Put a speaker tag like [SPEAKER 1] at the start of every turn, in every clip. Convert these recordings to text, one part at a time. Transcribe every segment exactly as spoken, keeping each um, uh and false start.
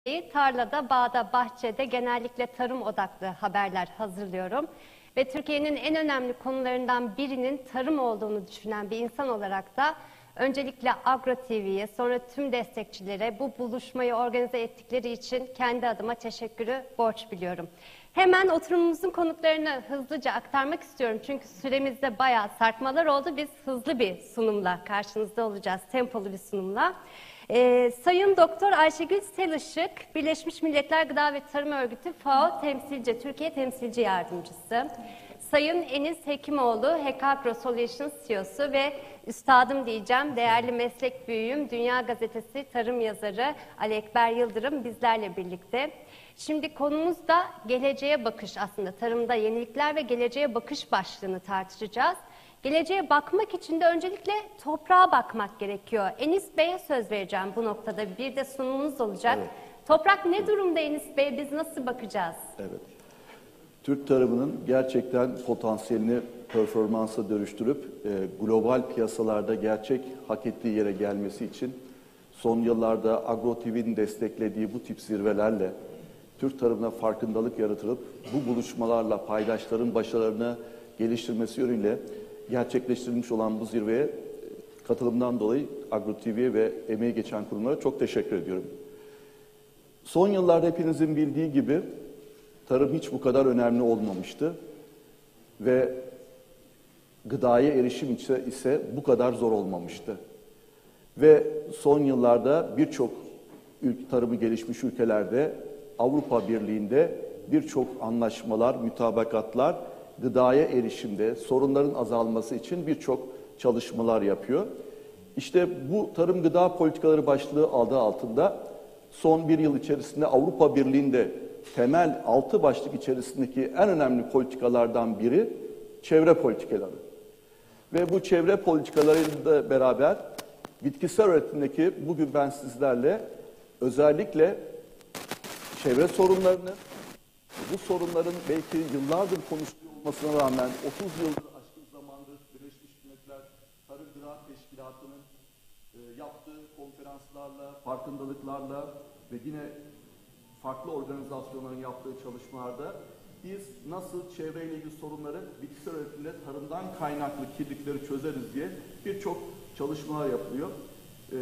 [SPEAKER 1] Tarlada, bağda, bahçede genellikle tarım odaklı haberler hazırlıyorum. Ve Türkiye'nin en önemli konularından birinin tarım olduğunu düşünen bir insan olarak da öncelikle Agro T V'ye, sonra tüm destekçilere bu buluşmayı organize ettikleri için kendi adıma teşekkürü borç biliyorum. Hemen oturumumuzun konuklarını hızlıca aktarmak istiyorum. Çünkü süremizde bayağı sarkmalar oldu. Biz hızlı bir sunumla karşınızda olacağız, tempolu bir sunumla. Ee, Sayın Doktor Ayşegül Selışık, Birleşmiş Milletler Gıda ve Tarım Örgütü F A O temsilci, Türkiye temsilci yardımcısı. Sayın Enis Hekimoğlu, Hekagro Solutions C E O'su ve üstadım diyeceğim, değerli meslek büyüğüm, Dünya Gazetesi tarım yazarı Ali Ekber Yıldırım bizlerle birlikte. Şimdi konumuz da geleceğe bakış, aslında tarımda yenilikler ve geleceğe bakış başlığını tartışacağız. Geleceğe bakmak için de öncelikle toprağa bakmak gerekiyor. Enis Bey'e söz vereceğim bu noktada. Bir de sunumunuz olacak. Evet. Toprak ne durumda Enis Bey? Biz nasıl bakacağız?
[SPEAKER 2] Evet. Türk tarımının gerçekten potansiyelini performansa dönüştürüp e, global piyasalarda gerçek hak ettiği yere gelmesi için son yıllarda Agro T V'nin desteklediği bu tip zirvelerle Türk tarımına farkındalık yaratılıp bu buluşmalarla paydaşların başarılarını geliştirmesi yönüyle gerçekleştirilmiş olan bu zirveye katılımdan dolayı Agro T V'ye ve emeği geçen kurumlara çok teşekkür ediyorum. Son yıllarda hepinizin bildiği gibi tarım hiç bu kadar önemli olmamıştı ve gıdaya erişim ise, ise bu kadar zor olmamıştı. Ve son yıllarda birçok tarımı gelişmiş ülkelerde, Avrupa Birliği'nde birçok anlaşmalar, mütabakatlar gıdaya erişimde sorunların azalması için birçok çalışmalar yapıyor. İşte bu tarım gıda politikaları başlığı adı altında son bir yıl içerisinde Avrupa Birliği'nde temel altı başlık içerisindeki en önemli politikalardan biri çevre politikaları. Ve bu çevre politikalarıyla beraber bitkisel üretimdeki bugün ben sizlerle özellikle çevre sorunlarını, bu sorunların belki yıllardır konuştuğu olmasına rağmen otuz yıldır aşkın zamandır Birleşmiş Milletler Tarım Gıda Teşkilatı'nın e, yaptığı konferanslarla, farkındalıklarla ve yine farklı organizasyonların yaptığı çalışmalarda biz nasıl çevreyle ilgili sorunları bitkisel üretimde tarımdan kaynaklı kirlilikleri çözeriz diye birçok çalışmalar yapılıyor. E,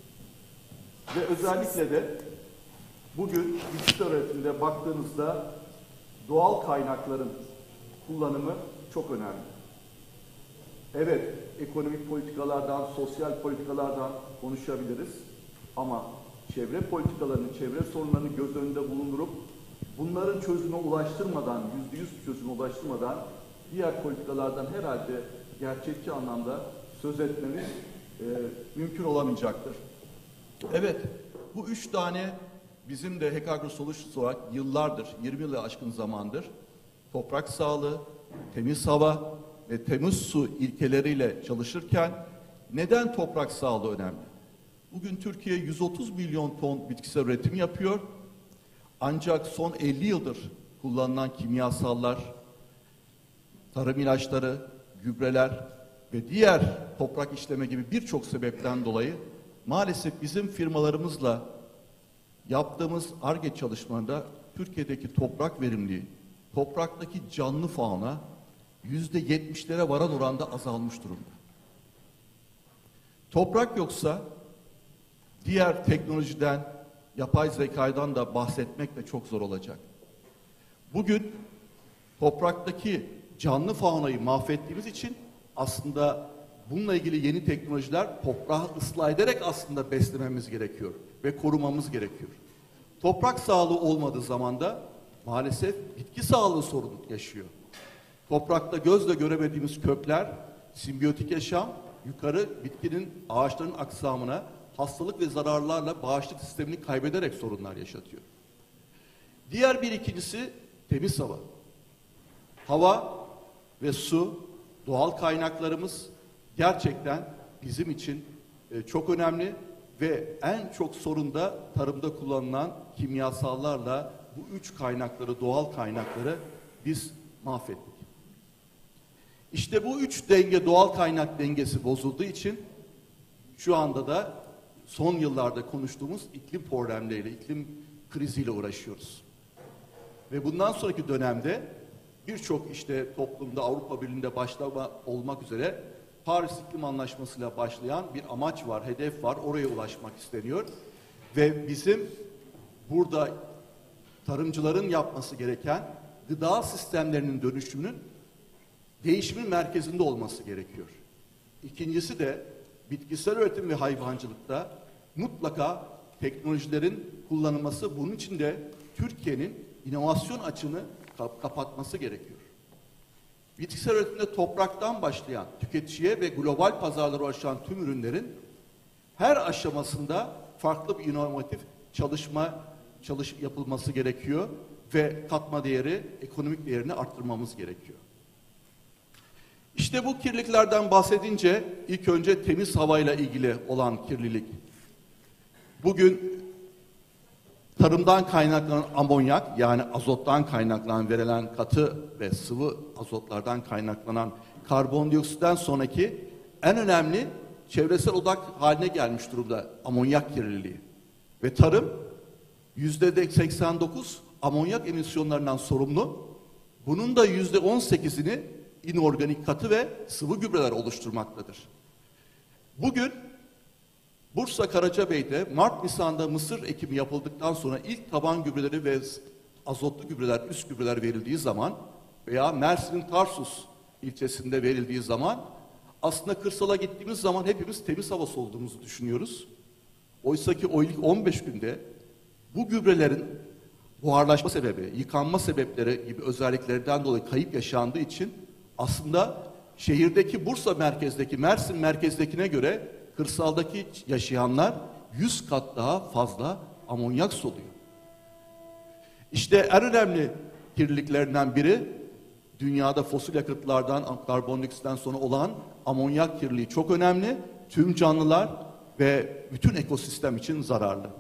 [SPEAKER 2] ve özellikle de bugün bitkisel üretimde baktığınızda doğal kaynakların kullanımı çok önemli. Evet, ekonomik politikalardan, sosyal politikalardan konuşabiliriz ama çevre politikalarını, çevre sorunlarını göz önünde bulundurup bunların çözüme ulaştırmadan, yüzde yüz çözüme ulaştırmadan diğer politikalardan herhalde gerçekçi anlamda söz etmemiz e, mümkün olamayacaktır. Evet, bu üç tane bizim de Hekagro Solutions olarak yıllardır, yirmi yılı aşkın zamandır toprak sağlığı, temiz hava ve temiz su ilkeleriyle çalışırken neden toprak sağlığı önemli? Bugün Türkiye yüz otuz milyon ton bitkisel üretim yapıyor. Ancak son elli yıldır kullanılan kimyasallar, tarım ilaçları, gübreler ve diğer toprak işleme gibi birçok sebepten dolayı maalesef bizim firmalarımızla yaptığımız Ar-Ge çalışmalarında Türkiye'deki toprak verimliliği, topraktaki canlı fauna yüzde yetmişlere varan oranda azalmış durumda. Toprak yoksa diğer teknolojiden, yapay zekadan da bahsetmek de çok zor olacak. Bugün topraktaki canlı faunayı mahvettiğimiz için aslında bununla ilgili yeni teknolojiler toprağı ıslah ederek aslında beslememiz gerekiyor ve korumamız gerekiyor. Toprak sağlığı olmadığı zaman da maalesef bitki sağlığı sorunu yaşıyor. Toprakta gözle göremediğimiz kökler, simbiyotik yaşam, yukarı bitkinin, ağaçların aksamına hastalık ve zararlarla bağışıklık sistemini kaybederek sorunlar yaşatıyor. Diğer bir ikincisi temiz hava. Hava ve su, doğal kaynaklarımız gerçekten bizim için çok önemli ve en çok sorun da tarımda kullanılan kimyasallarla bu üç kaynakları, doğal kaynakları biz mahvettik. İşte bu üç denge, doğal kaynak dengesi bozulduğu için şu anda da son yıllarda konuştuğumuz iklim problemleriyle, iklim kriziyle uğraşıyoruz. Ve bundan sonraki dönemde birçok işte toplumda Avrupa Birliği'nde başlama olmak üzere Paris İklim Anlaşması'yla başlayan bir amaç var, hedef var. Oraya ulaşmak isteniyor. Ve bizim burada tarımcıların yapması gereken gıda sistemlerinin dönüşümünün değişimin merkezinde olması gerekiyor. İkincisi de bitkisel üretim ve hayvancılıkta mutlaka teknolojilerin kullanılması, bunun için de Türkiye'nin inovasyon açığını kapatması gerekiyor. Bitkisel üretimde topraktan başlayan tüketiciye ve global pazarlara ulaşan tüm ürünlerin her aşamasında farklı bir inovatif çalışma çalış yapılması gerekiyor ve katma değeri, ekonomik değerini arttırmamız gerekiyor. İşte bu kirliliklerden bahsedince ilk önce temiz havayla ilgili olan kirlilik. Bugün tarımdan kaynaklanan amonyak, yani azottan kaynaklanan verilen katı ve sıvı azotlardan kaynaklanan karbondioksitten sonraki en önemli çevresel odak haline gelmiş durumda amonyak kirliliği. Ve tarım yüzde seksen dokuz amonyak emisyonlarından sorumlu. Bunun da yüzde on sekizini inorganik katı ve sıvı gübreler oluşturmaktadır. Bugün Bursa Karacabey'de Mart Nisan'da mısır ekimi yapıldıktan sonra ilk taban gübreleri ve azotlu gübreler, üst gübreler verildiği zaman veya Mersin'in Tarsus ilçesinde verildiği zaman aslında kırsala gittiğimiz zaman hepimiz temiz havası olduğumuzu düşünüyoruz. Oysa ki o ilk on beş günde bu gübrelerin buharlaşma sebebi, yıkanma sebepleri gibi özelliklerden dolayı kayıp yaşandığı için aslında şehirdeki Bursa merkezdeki, Mersin merkezdekine göre kırsaldaki yaşayanlar yüz kat daha fazla amonyak soluyor. İşte en önemli kirliliklerinden biri dünyada fosil yakıtlardan, karbondioksitten sonra olan amonyak kirliliği çok önemli. Tüm canlılar ve bütün ekosistem için zararlı.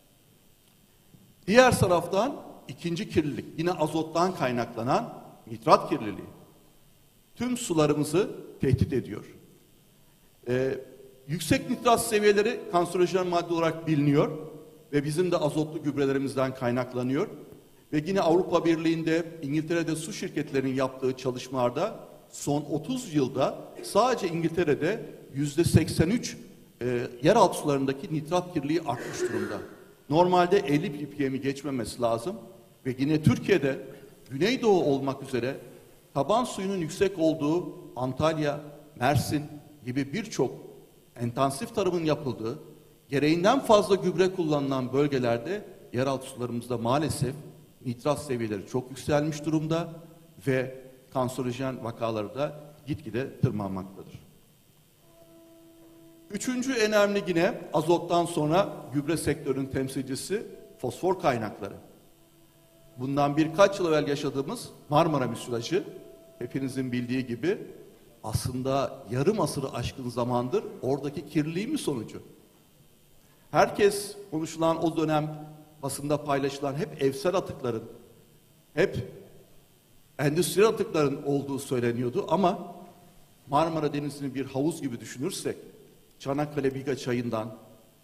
[SPEAKER 2] Diğer taraftan ikinci kirlilik, yine azottan kaynaklanan nitrat kirliliği. Tüm sularımızı tehdit ediyor. Ee, yüksek nitrat seviyeleri kanserojen madde olarak biliniyor ve bizim de azotlu gübrelerimizden kaynaklanıyor. Ve yine Avrupa Birliği'nde, İngiltere'de su şirketlerinin yaptığı çalışmalarda son otuz yılda sadece İngiltere'de yüzde seksen üç e, yeraltı sularındaki nitrat kirliliği artmış durumda. Normalde elli ppm'i geçmemesi lazım ve yine Türkiye'de Güneydoğu olmak üzere taban suyunun yüksek olduğu Antalya, Mersin gibi birçok intensif tarımın yapıldığı, gereğinden fazla gübre kullanılan bölgelerde yeraltı sularımızda maalesef nitrat seviyeleri çok yükselmiş durumda ve kanserojen vakaları da gitgide tırmanmaktadır. Üçüncü önemli yine azottan sonra gübre sektörünün temsilcisi fosfor kaynakları. Bundan birkaç yıl evvel yaşadığımız Marmara müsilajı, hepinizin bildiği gibi aslında yarım asırı aşkın zamandır oradaki kirliliğin sonucu. Herkes konuşulan o dönem basında paylaşılan hep evsel atıkların, hep endüstriyel atıkların olduğu söyleniyordu ama Marmara Denizi'ni bir havuz gibi düşünürsek, Çanakkale Biga çayından,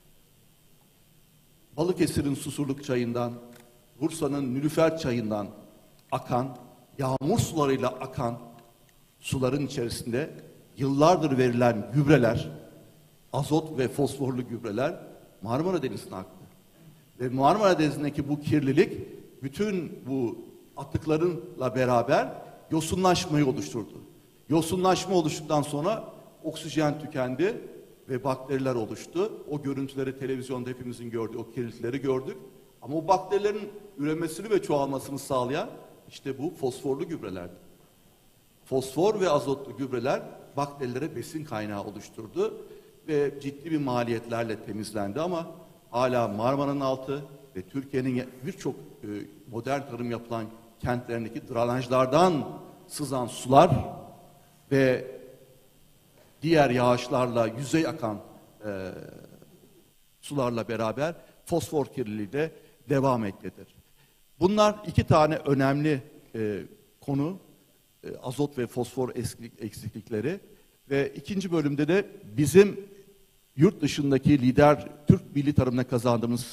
[SPEAKER 2] Balıkesir'in Susurluk çayından, Bursa'nın Nilüfer çayından akan, yağmur sularıyla akan suların içerisinde yıllardır verilen gübreler, azot ve fosforlu gübreler Marmara Denizi'ne aktı. Ve Marmara Denizi'ndeki bu kirlilik bütün bu atıklarınla beraber yosunlaşmayı oluşturdu. Yosunlaşma oluştuktan sonra oksijen tükendi ve bakteriler oluştu. O görüntüleri televizyonda hepimizin gördüğü o kirlilikleri gördük. Ama o bakterilerin üremesini ve çoğalmasını sağlayan işte bu fosforlu gübrelerdi. Fosfor ve azotlu gübreler bakterilere besin kaynağı oluşturdu ve ciddi bir maliyetlerle temizlendi ama hala Marmara'nın altı ve Türkiye'nin birçok modern tarım yapılan kentlerindeki drenajlardan sızan sular ve diğer yağışlarla yüzey akan e, sularla beraber fosfor kirliliği de devam etmektedir. Bunlar iki tane önemli e, konu, e, azot ve fosfor eksiklikleri ve ikinci bölümde de bizim yurt dışındaki lider Türk milli tarımına kazandığımız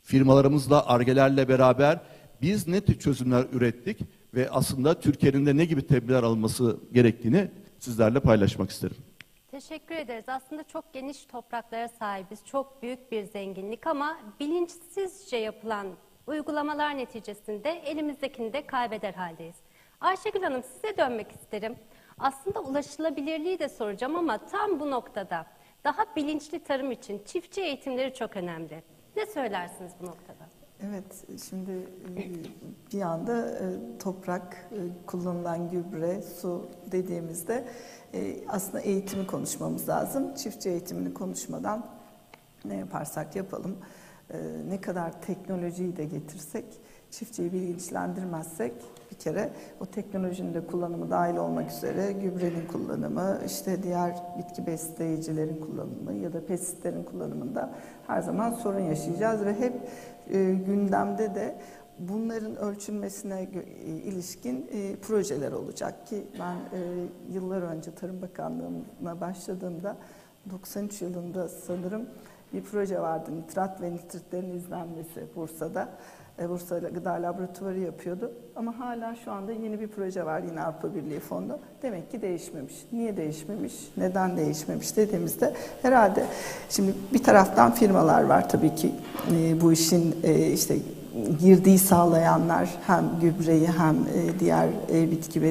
[SPEAKER 2] firmalarımızla, Ar-Ge'lerle beraber biz ne tür çözümler ürettik ve aslında Türkiye'nin de ne gibi tedbirler alınması gerektiğini sizlerle paylaşmak isterim.
[SPEAKER 1] Teşekkür ederiz. Aslında çok geniş topraklara sahibiz. Çok büyük bir zenginlik ama bilinçsizce yapılan uygulamalar neticesinde elimizdekini de kaybeder haldeyiz. Ayşegül Hanım, size dönmek isterim. Aslında ulaşılabilirliği de soracağım ama tam bu noktada daha bilinçli tarım için çiftçi eğitimleri çok önemli. Ne söylersiniz bu noktada?
[SPEAKER 3] Evet, şimdi bir yanda toprak, kullanılan gübre, su dediğimizde aslında eğitimi konuşmamız lazım. Çiftçi eğitimini konuşmadan ne yaparsak yapalım, ne kadar teknolojiyi de getirsek, çiftçiyi bilinçlendirmezsek bir kere o teknolojinin de kullanımı dahil olmak üzere gübrenin kullanımı, işte diğer bitki besleyicilerin kullanımı ya da pestisitlerin kullanımında her zaman sorun yaşayacağız ve hep e, gündemde de bunların ölçülmesine e, ilişkin e, projeler olacak ki ben e, yıllar önce Tarım Bakanlığı'na başladığımda doksan üç yılında sanırım bir proje vardı. Nitrat ve nitritlerin izlenmesi Bursa'da. Bursa Gıda Laboratuvarı yapıyordu. Ama hala şu anda yeni bir proje var yine Avrupa Birliği Fonu. Demek ki değişmemiş. Niye değişmemiş? Neden değişmemiş dediğimizde herhalde şimdi bir taraftan firmalar var tabii ki e, bu işin e, işte girdiği sağlayanlar hem gübreyi hem e, diğer e, bitki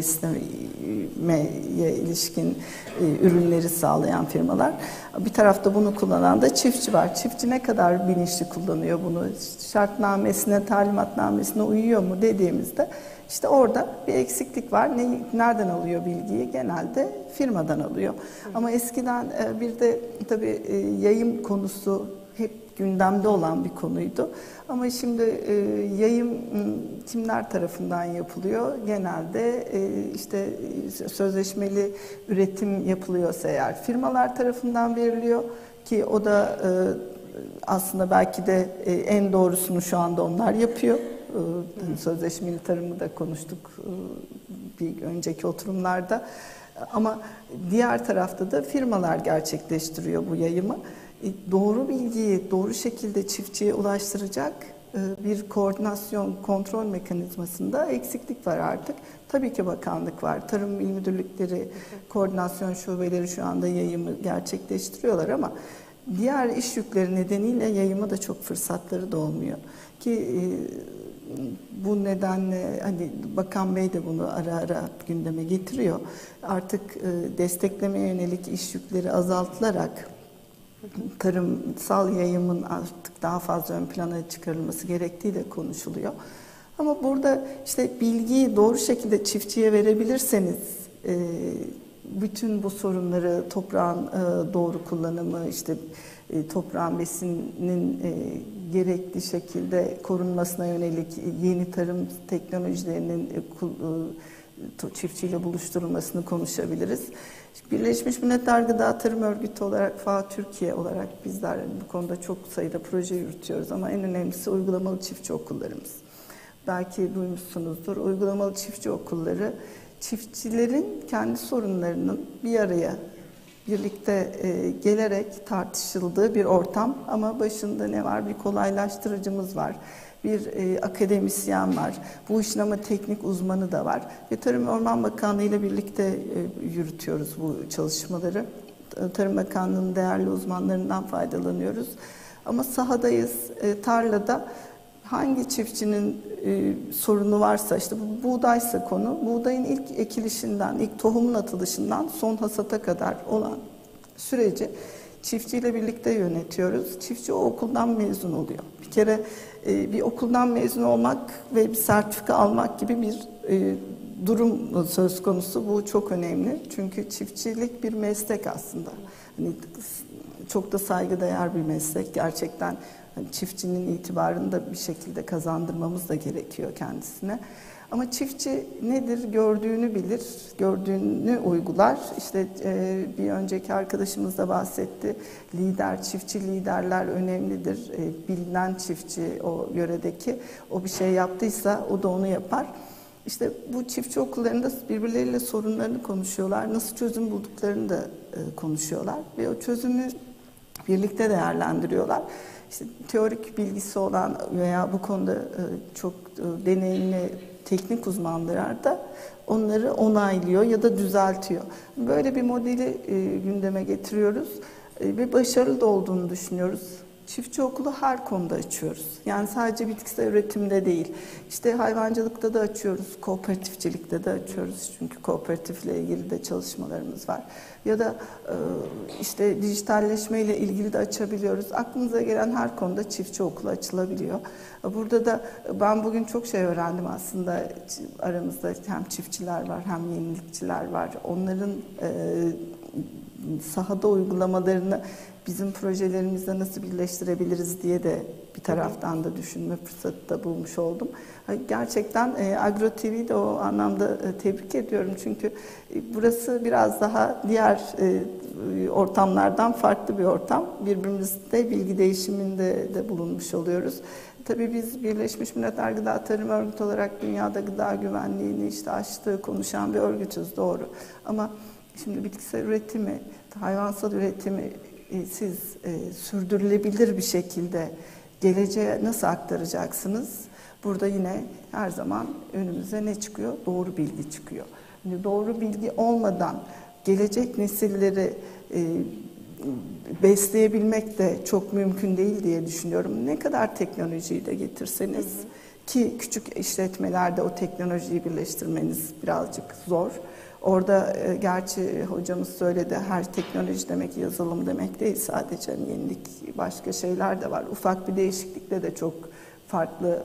[SPEAKER 3] beslemeye ilişkin e, ürünleri sağlayan firmalar. Bir tarafta bunu kullanan da çiftçi var. Çiftçi ne kadar bilinçli kullanıyor bunu? Şartnamesine, talimatnamesine uyuyor mu dediğimizde işte orada bir eksiklik var. Ne, nereden alıyor bilgiyi? Genelde firmadan alıyor. Ama eskiden e, bir de tabii e, yayım konusu hep gündemde olan bir konuydu. Ama şimdi e, yayım kimler tarafından yapılıyor? Genelde e, işte sözleşmeli üretim yapılıyorsa eğer firmalar tarafından veriliyor ki o da e, aslında belki de e, en doğrusunu şu anda onlar yapıyor. E, sözleşmeli tarımı da konuştuk e, bir önceki oturumlarda. Ama diğer tarafta da firmalar gerçekleştiriyor bu yayımı. Doğru bilgiyi doğru şekilde çiftçiye ulaştıracak bir koordinasyon, kontrol mekanizmasında eksiklik var artık. Tabii ki bakanlık var. Tarım İl Müdürlükleri, koordinasyon şubeleri şu anda yayımı gerçekleştiriyorlar ama diğer iş yükleri nedeniyle yayıma da çok fırsatları da olmuyor. Ki bu nedenle hani Bakan Bey de bunu ara ara gündeme getiriyor. Artık desteklemeye yönelik iş yükleri azaltılarak tarımsal yayımın artık daha fazla ön plana çıkarılması gerektiği de konuşuluyor. Ama burada işte bilgiyi doğru şekilde çiftçiye verebilirseniz bütün bu sorunları toprağın doğru kullanımı, işte toprağın besinin gerekli şekilde korunmasına yönelik yeni tarım teknolojilerinin çiftçiyle buluşturulmasını konuşabiliriz. Birleşmiş Milletler Gıda Tarım Örgütü olarak, F A O Türkiye olarak bizler bu konuda çok sayıda proje yürütüyoruz ama en önemlisi uygulamalı çiftçi okullarımız. Belki duymuşsunuzdur. Uygulamalı çiftçi okulları çiftçilerin kendi sorunlarının bir araya birlikte e, gelerek tartışıldığı bir ortam ama başında ne var? Bir kolaylaştırıcımız var. Bir e, akademisyen var. Bu işin ama teknik uzmanı da var. Ve Tarım ve Orman Bakanlığı ile birlikte e, yürütüyoruz bu çalışmaları. Tarım Bakanlığı'nın değerli uzmanlarından faydalanıyoruz. Ama sahadayız, e, tarlada hangi çiftçinin e, sorunu varsa, işte bu buğdaysa konu, buğdayın ilk ekilişinden, ilk tohumun atılışından son hasata kadar olan süreci çiftçiyle birlikte yönetiyoruz. Çiftçi o okuldan mezun oluyor. Bir kere e, bir okuldan mezun olmak ve bir sertifika almak gibi bir e, durum söz konusu. Bu çok önemli. Çünkü çiftçilik bir meslek aslında. Hani çok da saygıdeğer bir meslek. Gerçekten hani çiftçinin itibarını da bir şekilde kazandırmamız da gerekiyor kendisine. Ama çiftçi nedir? Gördüğünü bilir, gördüğünü uygular. İşte e, bir önceki arkadaşımız da bahsetti. Lider, çiftçi liderler önemlidir. E, bilinen çiftçi o yöredeki, o bir şey yaptıysa o da onu yapar. İşte bu çiftçi okullarında birbirleriyle sorunlarını konuşuyorlar. Nasıl çözüm bulduklarını da e, konuşuyorlar. Ve o çözümü birlikte değerlendiriyorlar. işte teorik bilgisi olan veya bu konuda çok deneyimli teknik uzmanlar da onları onaylıyor ya da düzeltiyor. Böyle bir modeli gündeme getiriyoruz ve başarılı da olduğunu düşünüyoruz. Çiftçi okulu her konuda açıyoruz. Yani sadece bitkisel üretimde değil. İşte hayvancılıkta da açıyoruz, kooperatifçilikte de açıyoruz. Çünkü kooperatifle ilgili de çalışmalarımız var. Ya da işte dijitalleşmeyle ilgili de açabiliyoruz. Aklınıza gelen her konuda çiftçi okulu açılabiliyor. Burada da ben bugün çok şey öğrendim aslında. Aramızda hem çiftçiler var hem yenilikçiler var. Onların sahada uygulamalarını bizim projelerimizle nasıl birleştirebiliriz diye de bir taraftan da düşünme fırsatı da bulmuş oldum. Gerçekten e, Agro T V'yi de o anlamda e, tebrik ediyorum. Çünkü e, burası biraz daha diğer e, ortamlardan farklı bir ortam. Birbirimizle bilgi değişiminde de bulunmuş oluyoruz. Tabii biz Birleşmiş Milletler Gıda Tarım Örgütü olarak dünyada gıda güvenliğini işte açtığı konuşan bir örgütüz, doğru. Ama şimdi bitkisel üretimi, hayvansal üretimi e, siz e, sürdürülebilir bir şekilde geleceğe nasıl aktaracaksınız? Burada yine her zaman önümüze ne çıkıyor? Doğru bilgi çıkıyor. Yani doğru bilgi olmadan gelecek nesilleri e, besleyebilmek de çok mümkün değil diye düşünüyorum. Ne kadar teknolojiyi de getirseniz, hı hı. ki küçük işletmelerde o teknolojiyi birleştirmeniz birazcık zor. Orada e, gerçi hocamız söyledi, her teknoloji demek yazılım demek değil, sadece hani yenilik, başka şeyler de var. Ufak bir değişiklikle de çok farklı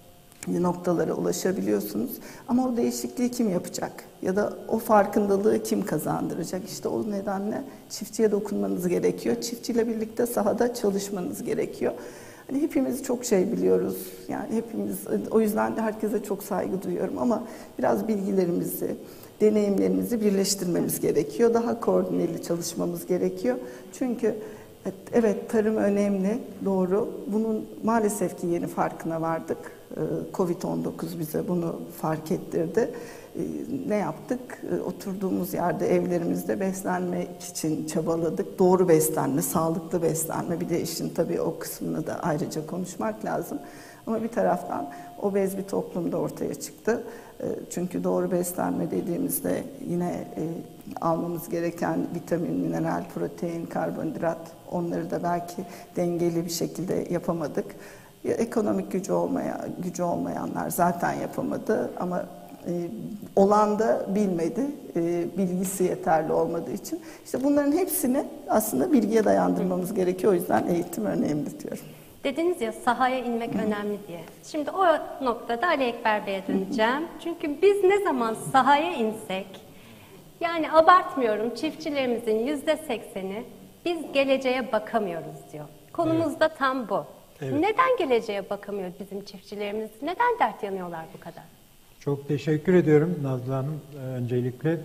[SPEAKER 3] noktalara ulaşabiliyorsunuz. Ama o değişikliği kim yapacak? Ya da o farkındalığı kim kazandıracak? İşte o nedenle çiftçiye dokunmanız gerekiyor. Çiftçiyle birlikte sahada çalışmanız gerekiyor. Hani hepimiz çok şey biliyoruz. Yani hepimiz, o yüzden de herkese çok saygı duyuyorum ama biraz bilgilerimizi, deneyimlerimizi birleştirmemiz gerekiyor. Daha koordineli çalışmamız gerekiyor. Çünkü evet, tarım önemli, doğru. Bunun maalesef ki yeni farkına vardık. kovid on dokuz bize bunu fark ettirdi. Ne yaptık? Oturduğumuz yerde, evlerimizde beslenmek için çabaladık. Doğru beslenme, sağlıklı beslenme. Bir de işin tabii o kısmını da ayrıca konuşmak lazım. Ama bir taraftan obez bir toplumda ortaya çıktı. Çünkü doğru beslenme dediğimizde yine almamız gereken vitamin, mineral, protein, karbonhidrat, onları da belki dengeli bir şekilde yapamadık. Ekonomik gücü olmayan, gücü olmayanlar zaten yapamadı ama e, olan da bilmedi, e, bilgisi yeterli olmadığı için. İşte bunların hepsini aslında bilgiye dayandırmamız gerekiyor. O yüzden eğitim önemli diyorum.
[SPEAKER 1] Dediniz ya, sahaya inmek önemli diye. Şimdi o noktada Ali Ekber Bey'e döneceğim. Çünkü biz ne zaman sahaya insek, yani abartmıyorum, çiftçilerimizin yüzde sekseni biz geleceğe bakamıyoruz diyor. Konumuz evet. da tam bu. Evet. Neden geleceğe bakamıyor bizim çiftçilerimiz? Neden dert yanıyorlar bu kadar?
[SPEAKER 4] Çok teşekkür ediyorum Nazlı Hanım öncelikle.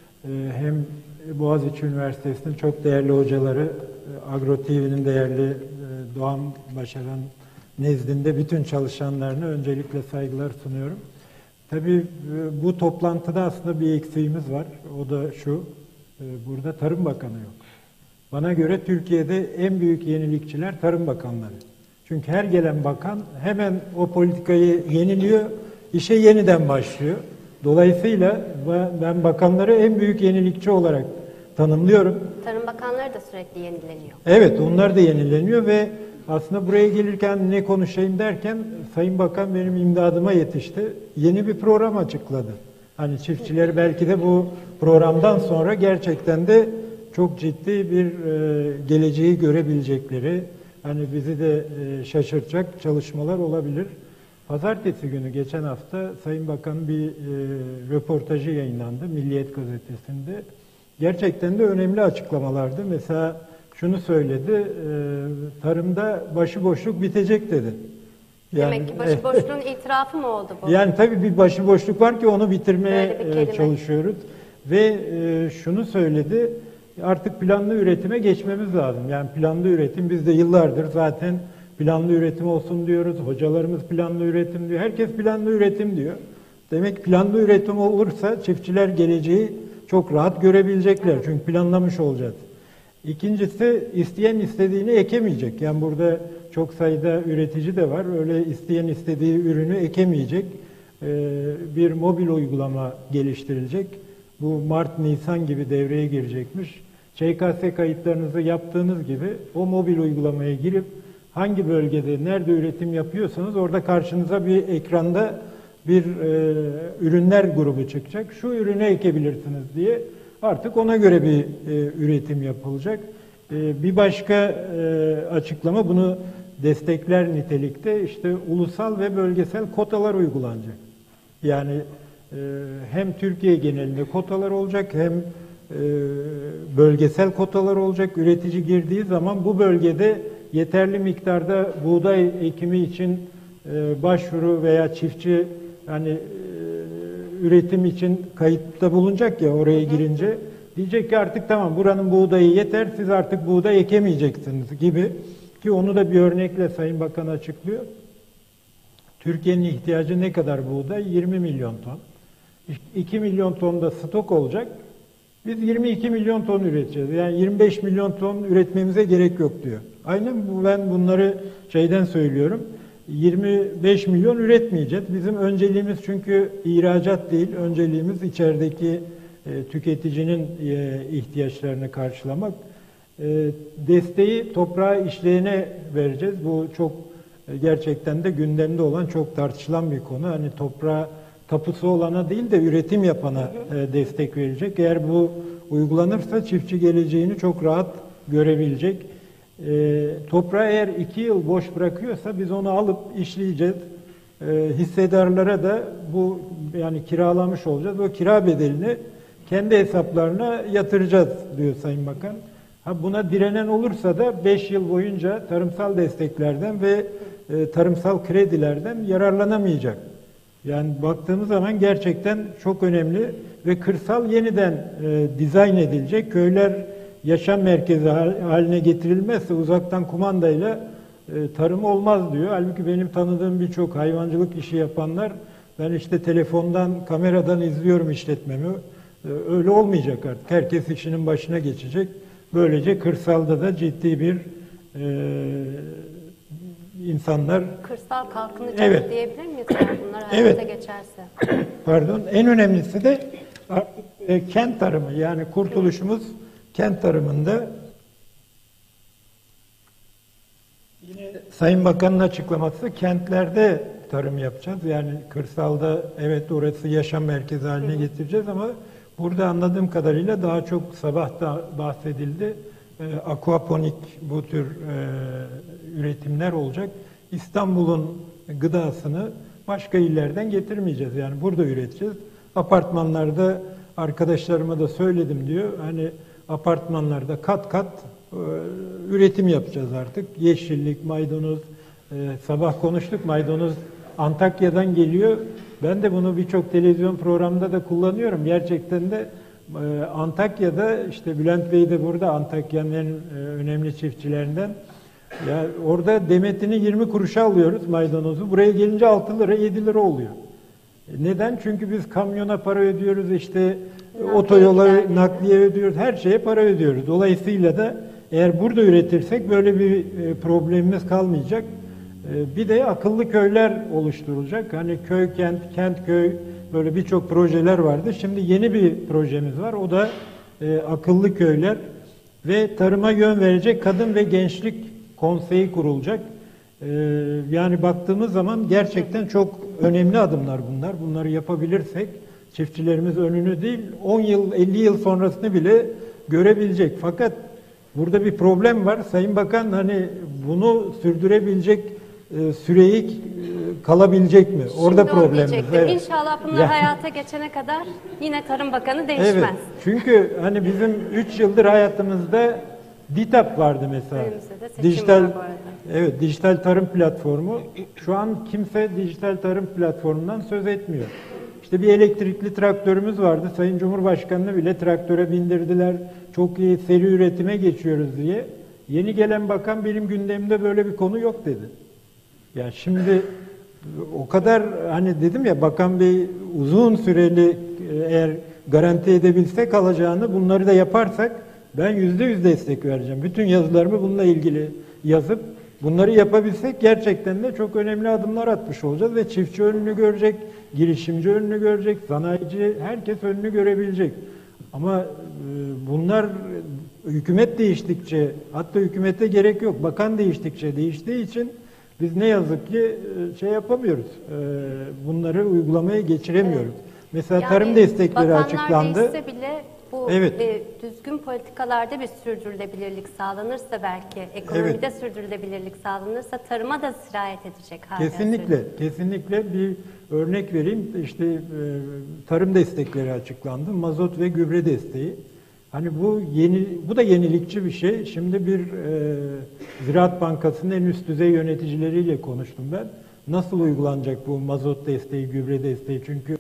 [SPEAKER 4] Hem Boğaziçi Üniversitesi'nin çok değerli hocaları, Agro T V'nin değerli Doğan Başaran nezdinde bütün çalışanlarına öncelikle saygılar sunuyorum. Tabii bu toplantıda aslında bir eksiğimiz var. O da şu, burada Tarım Bakanı yok. Bana göre Türkiye'de en büyük yenilikçiler Tarım Bakanları. Çünkü her gelen bakan hemen o politikayı yeniliyor, işe yeniden başlıyor. Dolayısıyla ben bakanları en büyük yenilikçi olarak tanımlıyorum.
[SPEAKER 1] Tarım Bakanları da sürekli yenileniyor.
[SPEAKER 4] Evet, onlar da yenileniyor ve aslında buraya gelirken ne konuşayım derken Sayın Bakan benim imdadıma yetişti. Yeni bir program açıkladı. Hani çiftçiler belki de bu programdan sonra gerçekten de çok ciddi bir e, geleceği görebilecekleri, hani bizi de e, şaşırtacak çalışmalar olabilir. Pazartesi günü geçen hafta Sayın Bakan'ın bir e, röportajı yayınlandı Milliyet Gazetesi'nde. Gerçekten de önemli açıklamalardı. Mesela şunu söyledi, e, tarımda başıboşluk bitecek dedi.
[SPEAKER 1] Yani, demek ki başıboşluğun itirafı mı oldu bu?
[SPEAKER 4] Yani tabii bir başıboşluk var ki onu bitirmeye e, çalışıyoruz. Ve e, şunu söyledi, artık planlı üretime geçmemiz lazım. Yani planlı üretim, biz de yıllardır zaten planlı üretim olsun diyoruz. Hocalarımız planlı üretim diyor. Herkes planlı üretim diyor. Demek planlı üretim olursa çiftçiler geleceği çok rahat görebilecekler. Çünkü planlamış olacağız. İkincisi, isteyen istediğini ekemeyecek. Yani burada çok sayıda üretici de var. Öyle isteyen istediği ürünü ekemeyecek. Bir mobil uygulama geliştirilecek. Bu Mart-Nisan gibi devreye girecekmiş. Ç K S kayıtlarınızı yaptığınız gibi o mobil uygulamaya girip hangi bölgede, nerede üretim yapıyorsanız orada karşınıza bir ekranda bir e, ürünler grubu çıkacak. Şu ürünü ekebilirsiniz diye artık ona göre bir e, üretim yapılacak. E, bir başka e, açıklama bunu destekler nitelikte işte ulusal ve bölgesel kotalar uygulanacak. Yani e, hem Türkiye genelinde kotalar olacak hem e, bölgesel kotalar olacak. Üretici girdiği zaman bu bölgede yeterli miktarda buğday ekimi için e, başvuru veya çiftçi yani e, üretim için kayıtta bulunacak ya oraya girince diyecek ki artık tamam buranın buğdayı yeter siz artık buğday ekemeyeceksiniz gibi ki onu da bir örnekle Sayın Bakan açıklıyor. Türkiye'nin ihtiyacı ne kadar buğday? yirmi milyon ton. iki milyon ton da stok olacak. Biz yirmi iki milyon ton üreteceğiz. Yani yirmi beş milyon ton üretmemize gerek yok diyor. Aynen bu ben bunları şeyden söylüyorum. yirmi beş milyon üretmeyeceğiz. Bizim önceliğimiz çünkü ihracat değil, önceliğimiz içerideki e, tüketicinin e, ihtiyaçlarını karşılamak. E, desteği toprağa işleyene vereceğiz. Bu çok e, gerçekten de gündemde olan, çok tartışılan bir konu. Hani toprağa tapusu olana değil de üretim yapana e, destek verecek. Eğer bu uygulanırsa çiftçi geleceğini çok rahat görebilecek. E, toprağı eğer iki yıl boş bırakıyorsa biz onu alıp işleyeceğiz. E, hissedarlara da bu yani kiralamış olacağız. O kira bedelini kendi hesaplarına yatıracağız diyor Sayın Bakan. Ha buna direnen olursa da beş yıl boyunca tarımsal desteklerden ve e, tarımsal kredilerden yararlanamayacak. Yani baktığımız zaman gerçekten çok önemli ve kırsal yeniden e, dizayn edilecek. Köyler yaşam merkezi haline getirilmezse uzaktan kumandayla e, tarım olmaz diyor. Halbuki benim tanıdığım birçok hayvancılık işi yapanlar ben işte telefondan, kameradan izliyorum işletmemi. E, öyle olmayacak artık. Herkes işinin başına geçecek. Böylece kırsalda da ciddi bir e, insanlar...
[SPEAKER 1] Kırsal kalkınacak
[SPEAKER 4] evet.
[SPEAKER 1] diyebilir miyiz eğer bunlar hayata
[SPEAKER 4] evet.
[SPEAKER 1] geçerse?
[SPEAKER 4] Pardon. En önemlisi de e, kent tarımı. Yani kurtuluşumuz kent tarımında. Yine Sayın Bakan'ın açıklaması kentlerde tarım yapacağız. Yani kırsalda evet orası yaşam merkezi haline hı hı. getireceğiz ama burada anladığım kadarıyla daha çok sabah da bahsedildi. E, aquaponik bu tür e, üretimler olacak. İstanbul'un gıdasını başka illerden getirmeyeceğiz. Yani burada üreteceğiz. Apartmanlarda arkadaşlarıma da söyledim diyor. Hani apartmanlarda kat kat e, üretim yapacağız artık. Yeşillik, maydanoz, e, sabah konuştuk maydanoz Antakya'dan geliyor. Ben de bunu birçok televizyon programında da kullanıyorum. Gerçekten de e, Antakya'da işte Bülent Bey de burada Antakya'nın en e, önemli çiftçilerinden. Ya orada demetini yirmi kuruşa alıyoruz maydanozu. Buraya gelince altı lira, yedi lira oluyor. Neden? Çünkü biz kamyona para ödüyoruz, işte nakliye otoyola gider. nakliye ödüyoruz, her şeye para ödüyoruz. Dolayısıyla da eğer burada üretirsek böyle bir problemimiz kalmayacak. Bir de akıllı köyler oluşturulacak. Hani köy kent, kent köy böyle birçok projeler vardı. Şimdi yeni bir projemiz var. O da akıllı köyler ve tarıma yön verecek kadın ve gençlik konseyi kurulacak. Yani baktığımız zaman gerçekten çok önemli adımlar bunlar. Bunları yapabilirsek çiftçilerimiz önünü değil on yıl, elli yıl sonrasını bile görebilecek. Fakat burada bir problem var. Sayın Bakan hani bunu sürdürebilecek e, süreyi e, kalabilecek mi?
[SPEAKER 1] Şimdi
[SPEAKER 4] orada problem var.
[SPEAKER 1] Evet. İnşallah bunlar yani, hayata geçene kadar yine Tarım Bakanı değişmez.
[SPEAKER 4] Evet. Çünkü hani bizim üç yıldır hayatımızda DİTAP vardı mesela. Dijital evet, dijital tarım platformu. Şu an kimse dijital tarım platformundan söz etmiyor. İşte bir elektrikli traktörümüz vardı. Sayın Cumhurbaşkanı'nı bile traktöre bindirdiler. Çok iyi seri üretime geçiyoruz diye. Yeni gelen bakan benim gündemimde böyle bir konu yok dedi. Ya şimdi o kadar hani dedim ya bakan bey uzun süreli eğer garanti edebilsek alacağını bunları da yaparsak ben yüzde yüz destek vereceğim. Bütün yazılarımı bununla ilgili yazıp Bunları yapabilsek gerçekten de çok önemli adımlar atmış olacağız ve çiftçi önünü görecek, girişimci önünü görecek, sanayici, herkes önünü görebilecek. Ama e, bunlar hükümet değiştikçe, hatta hükümete gerek yok, bakan değiştikçe değiştiği için biz ne yazık ki e, şey yapamıyoruz, e, bunları uygulamaya geçiremiyoruz. Evet. Mesela yani tarım destekleri açıklandı.
[SPEAKER 1] Bakanlar değişse bile bu
[SPEAKER 4] evet.
[SPEAKER 1] e, düzgün politikalarda bir sürdürülebilirlik sağlanırsa, belki ekonomide evet. sürdürülebilirlik sağlanırsa tarıma da sirayet edecek hale.
[SPEAKER 4] Kesinlikle, kesinlikle bir örnek vereyim. İşte e, tarım destekleri açıklandı, mazot ve gübre desteği. Hani bu yeni, bu da yenilikçi bir şey. Şimdi bir e, Ziraat Bankası'nın en üst düzey yöneticileriyle konuştum ben. Nasıl uygulanacak bu mazot desteği, gübre desteği? Çünkü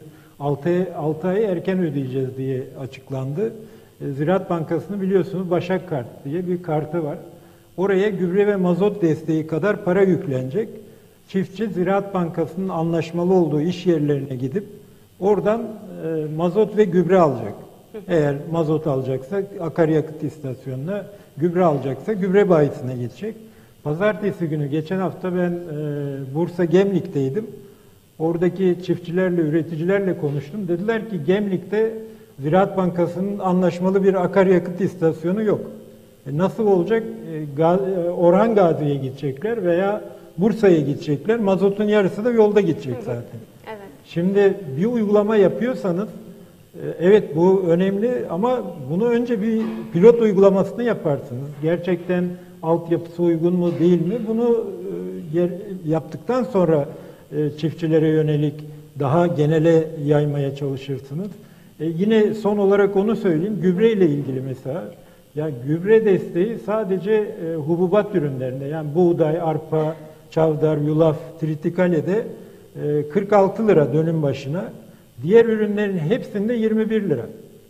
[SPEAKER 4] altı ay erken ödeyeceğiz diye açıklandı. E, Ziraat Bankası'nın biliyorsunuz Başak Kart diye bir kartı var. Oraya gübre ve mazot desteği kadar para yüklenecek. Çiftçi Ziraat Bankası'nın anlaşmalı olduğu iş yerlerine gidip oradan e, mazot ve gübre alacak. Eğer mazot alacaksa akaryakıt istasyonuna, gübre alacaksa gübre bayisine gidecek. Pazartesi günü geçen hafta ben e, Bursa Gemlik'teydim. Oradaki çiftçilerle, üreticilerle konuştum. Dediler ki Gemlik'te Ziraat Bankası'nın anlaşmalı bir akaryakıt istasyonu yok. E nasıl olacak? E, Gaz, e, Orhan Gazi'ye gidecekler veya Bursa'ya gidecekler. Mazotun yarısı da yolda gidecek zaten.
[SPEAKER 1] Evet.
[SPEAKER 4] Şimdi bir uygulama yapıyorsanız, e, evet bu önemli ama bunu önce bir pilot uygulamasını yaparsınız. Gerçekten altyapısı uygun mu değil mi? Bunu e, yer, yaptıktan sonra e, çiftçilere yönelik daha genele yaymaya çalışırsınız. E, yine son olarak onu söyleyeyim. Gübre ile ilgili mesela. Ya gübre desteği sadece e, hububat ürünlerinde, yani buğday, arpa, çavdar, yulaf, tritikale'de e, kırk altı lira dönüm başına. Diğer ürünlerin hepsinde yirmi bir lira.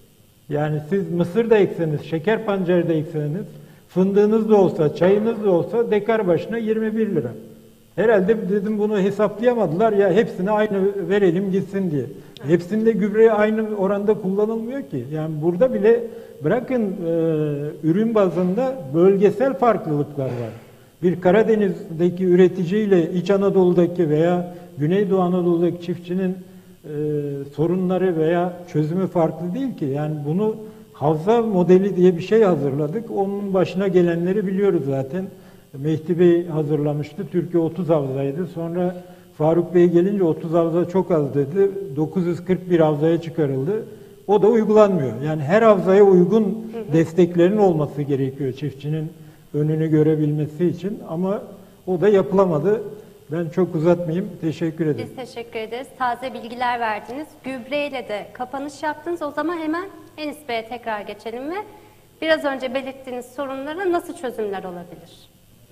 [SPEAKER 4] Yani siz mısır da ekseniz, şeker pancarı da ekseniz, fındığınız da olsa, çayınız da olsa dekar başına yirmi bir lira. Herhalde dedim bunu hesaplayamadılar ya, hepsine aynı verelim gitsin diye. Hepsinde gübre aynı oranda kullanılmıyor ki. Yani burada bile bırakın e, ürün bazında bölgesel farklılıklar var. Bir Karadeniz'deki üreticiyle İç Anadolu'daki veya Güneydoğu Anadolu'daki çiftçinin e, sorunları veya çözümü farklı değil ki. Yani bunu havza modeli diye bir şey hazırladık. Onun başına gelenleri biliyoruz zaten. Mehdi Bey hazırlamıştı. Türkiye otuz havzaydı. Sonra Faruk Bey gelince otuz havza çok az dedi. dokuz yüz kırk bir havzaya çıkarıldı. O da uygulanmıyor. Yani her havzaya uygun hı hı. desteklerin olması gerekiyor çiftçinin önünü görebilmesi için. Ama o da yapılamadı. Ben çok uzatmayayım. Teşekkür ederim.
[SPEAKER 1] Biz teşekkür ederiz. Taze bilgiler verdiniz. Gübreyle de kapanış yaptınız. O zaman hemen Enis Bey'e tekrar geçelim ve biraz önce belirttiğiniz sorunlara nasıl çözümler olabilir?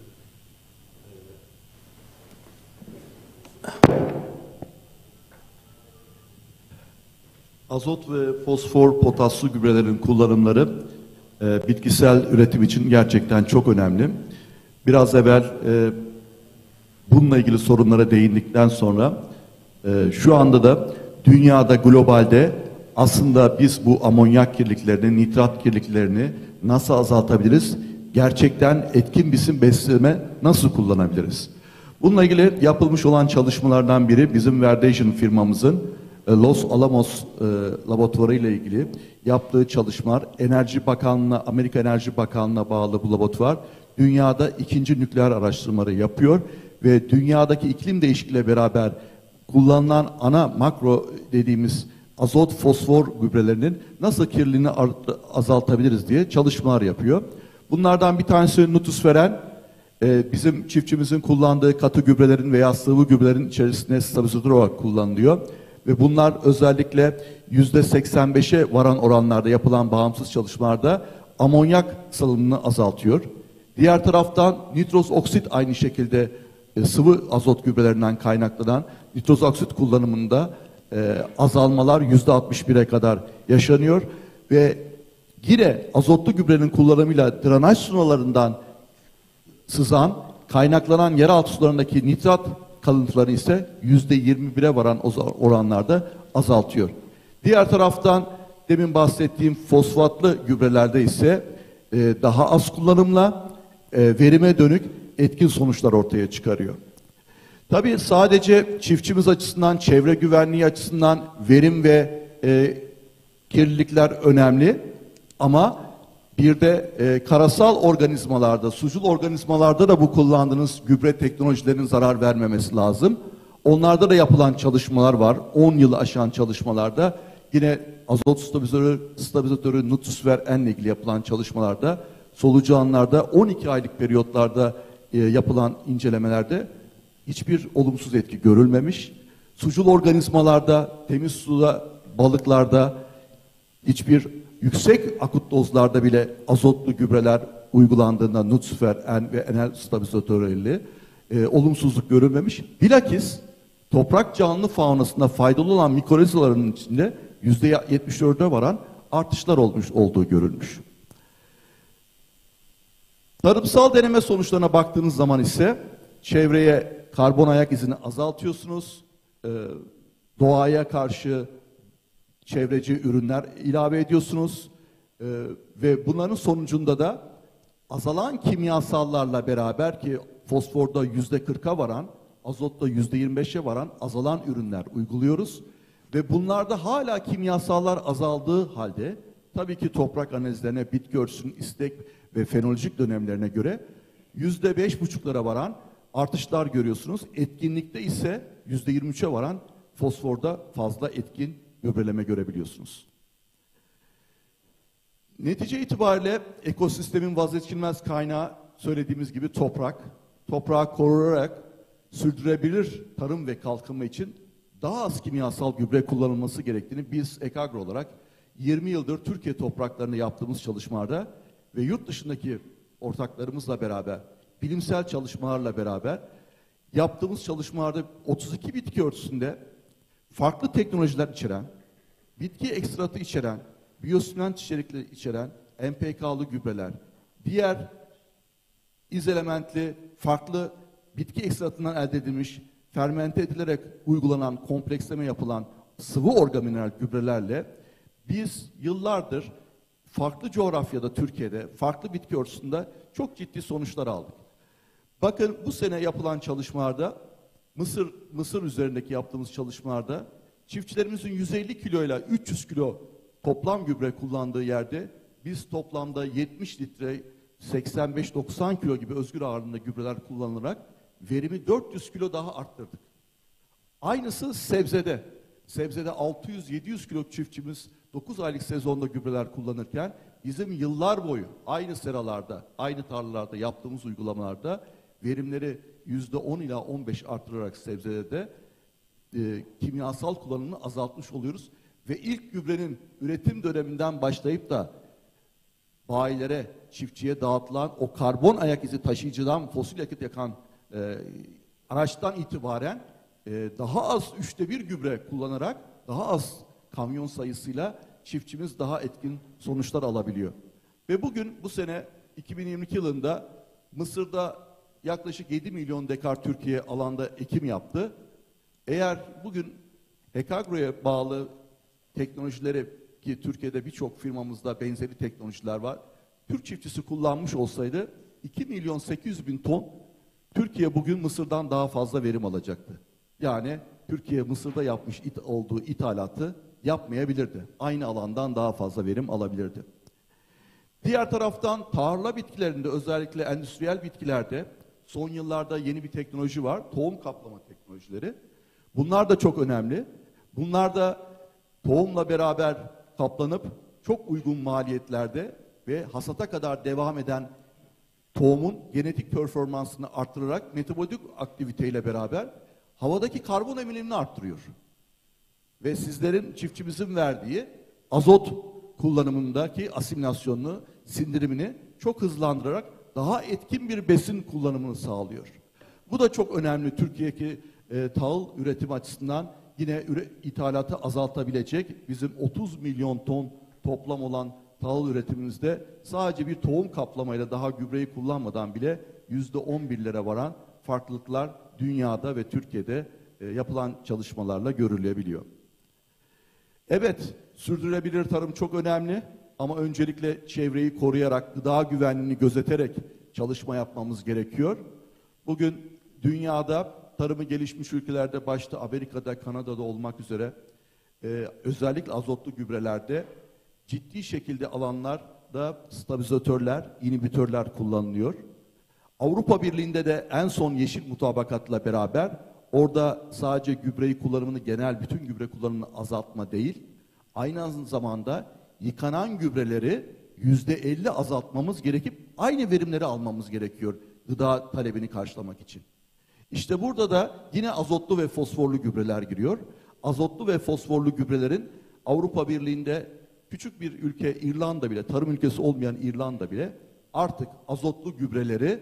[SPEAKER 2] Azot ve fosfor, potaslı gübrelerin kullanımları e, bitkisel üretim için gerçekten çok önemli. Biraz evvel e, bununla ilgili sorunlara değindikten sonra e, şu anda da dünyada, globalde aslında biz bu amonyak kirliliklerini, nitrat kirliliklerini nasıl azaltabiliriz? Gerçekten etkin besin besleme nasıl kullanabiliriz? Bununla ilgili yapılmış olan çalışmalardan biri bizim Verdation firmamızın Los Alamos e, laboratuvarı ile ilgili yaptığı çalışmalar. Enerji Bakanlığı'na, Amerika Enerji Bakanlığı'na bağlı bu laboratuvar dünyada ikinci nükleer araştırmaları yapıyor ve dünyadaki iklim değişikliğiyle beraber kullanılan ana makro dediğimiz azot, fosfor gübrelerinin nasıl kirliliğini azaltabiliriz diye çalışmalar yapıyor. Bunlardan bir tanesi Nutusferen, e, bizim çiftçimizin kullandığı katı gübrelerin veya sıvı gübrelerin içerisine stabilizatör olarak kullanılıyor. Ve bunlar özellikle yüzde seksen beşe varan oranlarda yapılan bağımsız çalışmalarda amonyak salınımını azaltıyor. Diğer taraftan nitroz oksit aynı şekilde e, sıvı azot gübrelerinden kaynaklanan nitroz oksit kullanımında e, azalmalar yüzde altmış bire kadar yaşanıyor. Ve yine azotlu gübrenin kullanımıyla drenaj sularından sızan, kaynaklanan yeraltı sularındaki nitrat kalıntıları ise yüzde yirmi bire varan oranlarda azaltıyor. Diğer taraftan demin bahsettiğim fosfatlı gübrelerde ise e, daha az kullanımla e, verime dönük etkin sonuçlar ortaya çıkarıyor. Tabii sadece çiftçimiz açısından, çevre güvenliği açısından verim ve e, kirlilikler önemli ama bir de e, karasal organizmalarda, sucul organizmalarda da bu kullandığınız gübre teknolojilerinin zarar vermemesi lazım. Onlarda da yapılan çalışmalar var. on yılı aşan çalışmalarda yine azot stabilizatörü, stabilizatörü Nutrusfer N ile ilgili yapılan çalışmalarda, solucanlarda on iki aylık periyotlarda e, yapılan incelemelerde hiçbir olumsuz etki görülmemiş. Sucul organizmalarda, temiz suda, balıklarda hiçbir yüksek akut dozlarda bile azotlu gübreler uygulandığında Nutrusfer N ve N L stabilizatörüyle e, olumsuzluk görülmemiş. Bilakis toprak canlı faunasında faydalı olan mikorhizaların içinde yüzde yetmiş dörde varan artışlar olmuş olduğu görülmüş. Tarımsal deneme sonuçlarına baktığınız zaman ise çevreye karbon ayak izini azaltıyorsunuz, e, doğaya karşı çevreci ürünler ilave ediyorsunuz e, ve bunların sonucunda da azalan kimyasallarla beraber ki fosforda yüzde kırka varan, azotta yüzde yirmi beşe varan azalan ürünler uyguluyoruz. Ve bunlarda hala kimyasallar azaldığı halde tabii ki toprak analizlerine, bitki örtüsünün istek ve fenolojik dönemlerine göre yüzde beş buçuklara varan artışlar görüyorsunuz. Etkinlikte ise yüzde yirmi üçe varan fosforda fazla etkin gübreleme görebiliyorsunuz. Netice itibariyle ekosistemin vazgeçilmez kaynağı söylediğimiz gibi toprak. Toprağı koruyarak sürdürülebilir tarım ve kalkınma için daha az kimyasal gübre kullanılması gerektiğini biz Ekagro olarak yirmi yıldır Türkiye topraklarında yaptığımız çalışmalarda ve yurt dışındaki ortaklarımızla beraber, bilimsel çalışmalarla beraber yaptığımız çalışmalarda otuz iki bitki örtüsünde farklı teknolojiler içeren, bitki ekstratı içeren, biyostimülant içerikli içeren N P K'lı gübreler, diğer izelementli farklı bitki ekstratından elde edilmiş, fermente edilerek uygulanan, kompleksleme yapılan sıvı orgamineral gübrelerle biz yıllardır farklı coğrafyada, Türkiye'de, farklı bitki örtüsünde çok ciddi sonuçlar aldık. Bakın bu sene yapılan çalışmalarda, Mısır, Mısır üzerindeki yaptığımız çalışmalarda çiftçilerimizin yüz elli kilo ile üç yüz kilo toplam gübre kullandığı yerde biz toplamda yetmiş litre, seksen beş doksan kilo gibi özgür ağırlığında gübreler kullanılarak verimi dört yüz kilo daha arttırdık. Aynısı sebzede. Sebzede altı yüz yedi yüz kilo çiftçimiz dokuz aylık sezonda gübreler kullanırken bizim yıllar boyu aynı seralarda, aynı tarlalarda yaptığımız uygulamalarda verimleri yüzde on ila on beş artırarak sebzede de e, kimyasal kullanımını azaltmış oluyoruz. Ve ilk gübrenin üretim döneminden başlayıp da bayilere, çiftçiye dağıtılan o karbon ayak izi taşıyıcıdan fosil yakıt yakan e, araçtan itibaren e, daha az üçte bir gübre kullanarak daha az kamyon sayısıyla çiftçimiz daha etkin sonuçlar alabiliyor. Ve bugün bu sene iki bin yirmi iki yılında Mısır'da yaklaşık yedi milyon dekar Türkiye alanda ekim yaptı. Eğer bugün Ekagro'ya bağlı teknolojileri ki Türkiye'de birçok firmamızda benzeri teknolojiler var. Türk çiftçisi kullanmış olsaydı iki milyon sekiz yüz bin ton Türkiye bugün Mısır'dan daha fazla verim alacaktı. Yani Türkiye Mısır'da yapmış it olduğu ithalatı yapmayabilirdi. Aynı alandan daha fazla verim alabilirdi. Diğer taraftan tarla bitkilerinde özellikle endüstriyel bitkilerde son yıllarda yeni bir teknoloji var. Tohum kaplama teknolojileri. Bunlar da çok önemli. Bunlar da tohumla beraber kaplanıp çok uygun maliyetlerde ve hasata kadar devam eden tohumun genetik performansını arttırarak metabolik aktiviteyle beraber havadaki karbon emilimini arttırıyor. Ve sizlerin, çiftçimizin verdiği azot kullanımındaki asimilasyonunu, sindirimini çok hızlandırarak daha etkin bir besin kullanımını sağlıyor. Bu da çok önemli Türkiye'deki e, tahıl üretim açısından yine üre, ithalatı azaltabilecek bizim otuz milyon ton toplam olan tahıl üretimimizde sadece bir tohum kaplamayla daha gübreyi kullanmadan bile yüzde on birlere varan farklılıklar dünyada ve Türkiye'de e, yapılan çalışmalarla görülebiliyor. Evet, sürdürülebilir tarım çok önemli ama öncelikle çevreyi koruyarak, gıda güvenliğini gözeterek çalışma yapmamız gerekiyor. Bugün dünyada tarımı gelişmiş ülkelerde, başta Amerika'da, Kanada'da olmak üzere e, özellikle azotlu gübrelerde ciddi şekilde alanlarda stabilizatörler, inhibitörler kullanılıyor. Avrupa Birliği'nde de en son yeşil mutabakatla beraber orada sadece gübreyi kullanımını, genel bütün gübre kullanımını azaltma değil, aynı zamanda yıkanan gübreleri yüzde elli azaltmamız gerekip aynı verimleri almamız gerekiyor gıda talebini karşılamak için. İşte burada da yine azotlu ve fosforlu gübreler giriyor. Azotlu ve fosforlu gübrelerin Avrupa Birliği'nde küçük bir ülke İrlanda bile, tarım ülkesi olmayan İrlanda bile artık azotlu gübreleri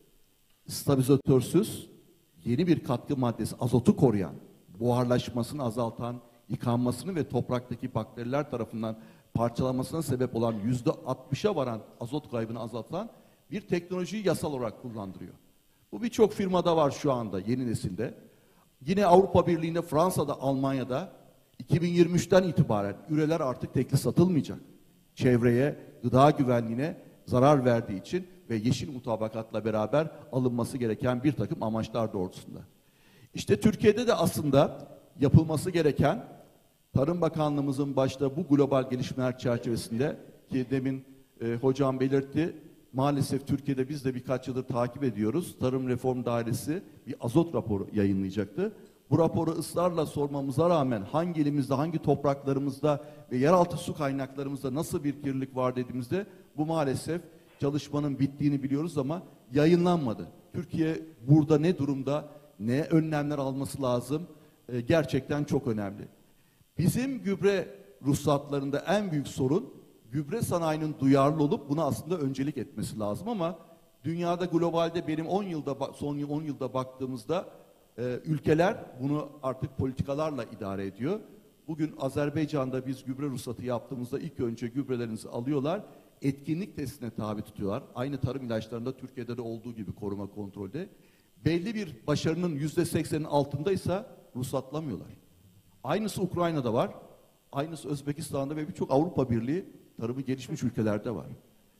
[SPEAKER 2] stabilizatörsüz yeni bir katkı maddesi, azotu koruyan, buharlaşmasını azaltan, yıkanmasını ve topraktaki bakteriler tarafından parçalanmasına sebep olan yüzde altmışa varan azot kaybını azaltan bir teknolojiyi yasal olarak kullandırıyor. Bu birçok firmada var şu anda yeni nesilde. Yine Avrupa Birliği'nde, Fransa'da, Almanya'da iki bin yirmi üçten itibaren üreler artık tekli satılmayacak. Çevreye, gıda güvenliğine zarar verdiği için ve yeşil mutabakatla beraber alınması gereken bir takım amaçlar doğrultusunda. İşte Türkiye'de de aslında yapılması gereken, Tarım Bakanlığımızın başta bu global gelişmeler çerçevesinde, ki demin e, hocam belirtti, maalesef Türkiye'de biz de birkaç yıldır takip ediyoruz. Tarım Reform Dairesi bir azot raporu yayınlayacaktı. Bu raporu ısrarla sormamıza rağmen hangi elimizde, hangi topraklarımızda ve yeraltı su kaynaklarımızda nasıl bir kirlilik var dediğimizde bu maalesef çalışmanın bittiğini biliyoruz ama yayınlanmadı. Türkiye burada ne durumda, ne önlemler alması lazım e, gerçekten çok önemli. Bizim gübre ruhsatlarında en büyük sorun gübre sanayinin duyarlı olup buna aslında öncelik etmesi lazım ama dünyada, globalde benim on yılda, son on yılda baktığımızda e, ülkeler bunu artık politikalarla idare ediyor. Bugün Azerbaycan'da biz gübre ruhsatı yaptığımızda ilk önce gübrelerinizi alıyorlar, etkinlik testine tabi tutuyorlar. Aynı tarım ilaçlarında Türkiye'de de olduğu gibi koruma kontrolde. Belli bir başarının yüzde seksenin altındaysa ruhsatlamıyorlar. Aynısı Ukrayna'da var, aynısı Özbekistan'da ve birçok Avrupa Birliği tarımı gelişmiş ülkelerde var.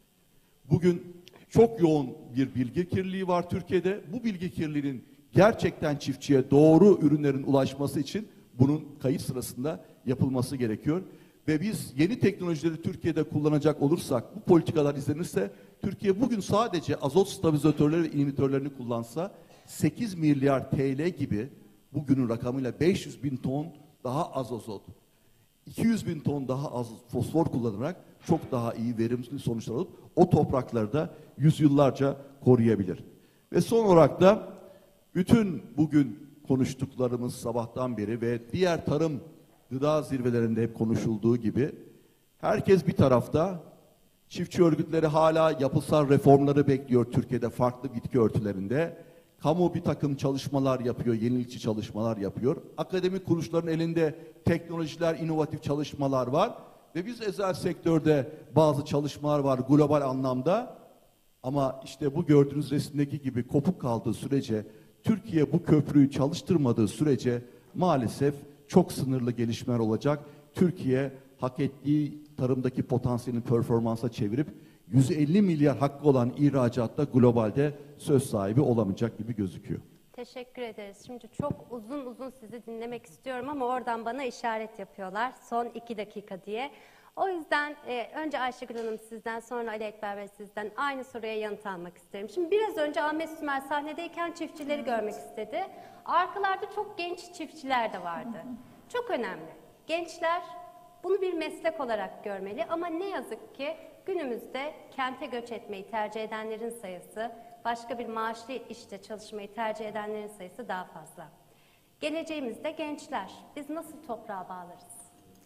[SPEAKER 2] Bugün çok yoğun bir bilgi kirliliği var Türkiye'de. Bu bilgi kirliliğinin gerçekten çiftçiye doğru ürünlerin ulaşması için bunun kayıt sırasında yapılması gerekiyor. Ve biz yeni teknolojileri Türkiye'de kullanacak olursak, bu politikalar izlenirse, Türkiye bugün sadece azot stabilizatörleri ve inhibitörlerini kullansa sekiz milyar T L gibi bugünün rakamıyla beş yüz bin ton daha az azot, iki yüz bin ton daha az fosfor kullanarak çok daha iyi verimli sonuçlar alıp o toprakları da yüzyıllarca koruyabilir. Ve son olarak da bütün bugün konuştuklarımız sabahtan beri ve diğer tarım gıda zirvelerinde hep konuşulduğu gibi herkes bir tarafta, çiftçi örgütleri hala yapısal reformları bekliyor Türkiye'de farklı bitki örtülerinde. Kamu bir takım çalışmalar yapıyor, yenilikçi çalışmalar yapıyor. Akademik kuruluşların elinde teknolojiler, inovatif çalışmalar var. Ve biz özel sektörde bazı çalışmalar var global anlamda. Ama işte bu gördüğünüz resimdeki gibi kopuk kaldığı sürece, Türkiye bu köprüyü çalıştırmadığı sürece maalesef çok sınırlı gelişmeler olacak. Türkiye hak ettiği tarımdaki potansiyelini performansa çevirip yüz elli milyar hakkı olan ihracatta globalde söz sahibi olamayacak gibi gözüküyor.
[SPEAKER 1] Teşekkür ederiz. Şimdi çok uzun uzun sizi dinlemek istiyorum ama oradan bana işaret yapıyorlar. Son iki dakika diye. O yüzden e, önce Ayşegül Hanım sizden, sonra Ali Ekber Bey sizden aynı soruya yanıt almak isterim. Şimdi biraz önce Ahmet Sümer sahnedeyken çiftçileri görmek istedi. Arkalarda çok genç çiftçiler de vardı. Çok önemli. Gençler bunu bir meslek olarak görmeli ama ne yazık ki günümüzde kente göç etmeyi tercih edenlerin sayısı, başka bir maaşlı işte çalışmayı tercih edenlerin sayısı daha fazla. Geleceğimizde gençler. Biz nasıl toprağa bağlarız?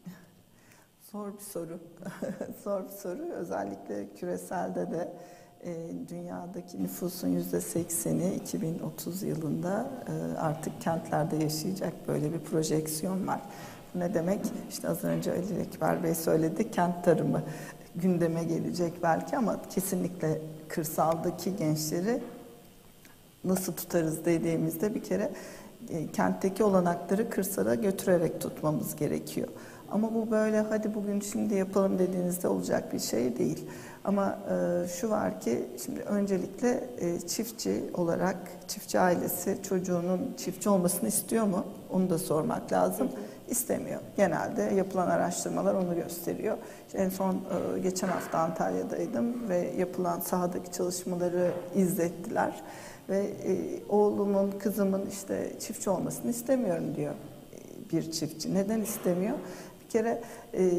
[SPEAKER 3] Zor bir soru. Zor bir soru. Özellikle küreselde de e, dünyadaki nüfusun yüzde sekseni iki bin otuz yılında e, artık kentlerde yaşayacak böyle bir projeksiyon var. Bu ne demek? İşte az önce Ali Ekber Bey söyledi, kent tarımı gündeme gelecek belki ama kesinlikle kırsaldaki gençleri nasıl tutarız dediğimizde bir kere e, kentteki olanakları kırsala götürerek tutmamız gerekiyor. Ama bu böyle hadi bugün şimdi yapalım dediğinizde olacak bir şey değil. Ama e, şu var ki şimdi öncelikle e, çiftçi olarak çiftçi ailesi çocuğunun çiftçi olmasını istiyor mu? Onu da sormak lazım. Hı hı. İstemiyor. Genelde yapılan araştırmalar onu gösteriyor. İşte en son e, geçen hafta Antalya'daydım ve yapılan sahadaki çalışmaları izlettiler. Ve e, oğlumun, kızımın işte çiftçi olmasını istemiyorum diyor e, bir çiftçi. Neden istemiyor? Bir kere e,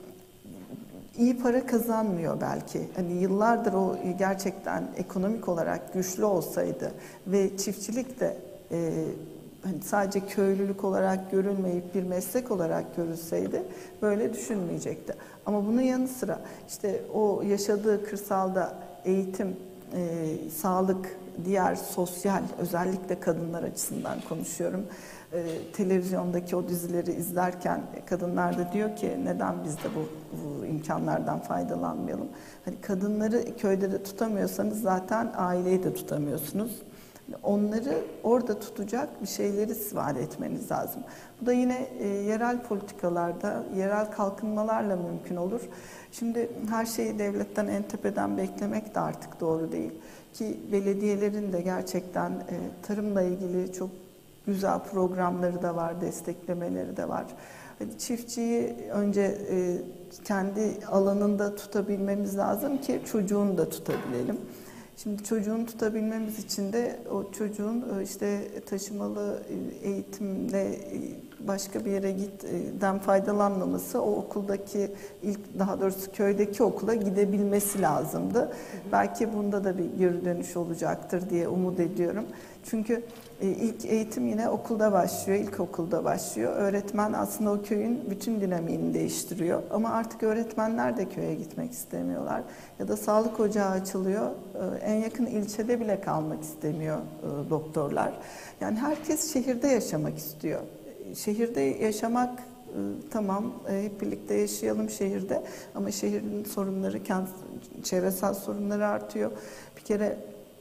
[SPEAKER 3] iyi para kazanmıyor belki. Hani yıllardır o gerçekten ekonomik olarak güçlü olsaydı ve çiftçilik de e, hani sadece köylülük olarak görülmeyip bir meslek olarak görülseydi böyle düşünmeyecekti. Ama bunun yanı sıra işte o yaşadığı kırsalda eğitim, e, sağlık, diğer sosyal, özellikle kadınlar açısından konuşuyorum. E, televizyondaki o dizileri izlerken kadınlar da diyor ki neden biz de bu, bu imkanlardan faydalanmayalım? Hani kadınları köyde de tutamıyorsanız zaten aileyi de tutamıyorsunuz. Onları orada tutacak bir şeyleri istifade etmeniz lazım. Bu da yine e, yerel politikalarda, yerel kalkınmalarla mümkün olur. Şimdi her şeyi devletten, en tepeden beklemek de artık doğru değil. Ki belediyelerin de gerçekten e, tarımla ilgili çok güzel programları da var, desteklemeleri de var. Hadi çiftçiyi önce e, kendi alanında tutabilmemiz lazım ki çocuğunu da tutabilelim. Şimdi çocuğunu tutabilmemiz için de o çocuğun işte taşımalı eğitimle başka bir yere gitten faydalanmaması, o okuldaki ilk daha doğrusu köydeki okula gidebilmesi lazımdı. Hı hı. Belki bunda da bir geri dönüş olacaktır diye umut ediyorum. Çünkü ilk eğitim yine okulda başlıyor, ilkokulda başlıyor. Öğretmen aslında o köyün bütün dinamiğini değiştiriyor. Ama artık öğretmenler de köye gitmek istemiyorlar. Ya da sağlık ocağı açılıyor. En yakın ilçede bile kalmak istemiyor doktorlar. Yani herkes şehirde yaşamak istiyor. Şehirde yaşamak tamam, hep birlikte yaşayalım şehirde. Ama şehrin sorunları, çevresel sorunları artıyor. Bir kere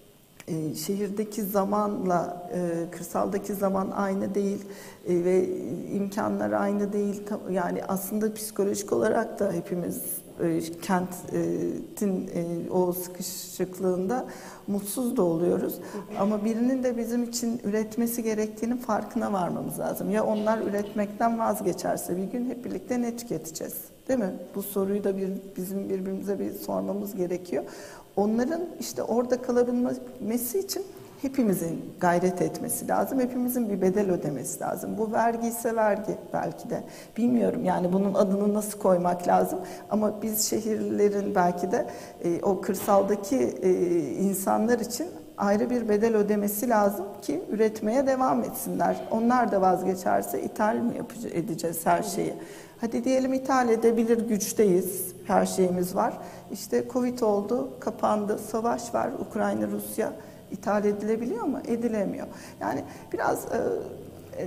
[SPEAKER 3] E, şehirdeki zamanla e, kırsaldaki zaman aynı değil e, ve imkanlar aynı değil. Yani aslında psikolojik olarak da hepimiz e, kentin e, o sıkışıklığında mutsuz da oluyoruz. Ama birinin de bizim için üretmesi gerektiğinin farkına varmamız lazım. Ya onlar üretmekten vazgeçerse bir gün hep birlikte ne tüketeceğiz? Değil mi? Bu soruyu da bir, bizim birbirimize bir sormamız gerekiyor. Onların işte orada kalabilmesi için hepimizin gayret etmesi lazım. Hepimizin bir bedel ödemesi lazım. Bu vergi ise vergi belki de. Bilmiyorum yani bunun adını nasıl koymak lazım. Ama biz şehirlerin belki de e, o kırsaldaki e, insanlar için ayrı bir bedel ödemesi lazım ki üretmeye devam etsinler. Onlar da vazgeçerse ithal mi yapacağız, edeceğiz her şeyi? Hadi diyelim ithal edebilir güçteyiz, her şeyimiz var. İşte Covid oldu, kapandı, savaş var, Ukrayna, Rusya. İthal edilebiliyor mu? Edilemiyor. Yani biraz e,